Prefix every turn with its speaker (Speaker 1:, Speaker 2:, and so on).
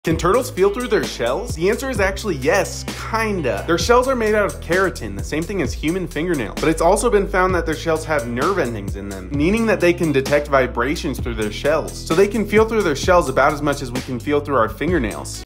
Speaker 1: Can turtles feel through their shells? The answer is actually yes, kinda. Their shells are made out of keratin, the same thing as human fingernails. But it's also been found that their shells have nerve endings in them, meaning that they can detect vibrations through their shells. So they can feel through their shells about as much as we can feel through our fingernails.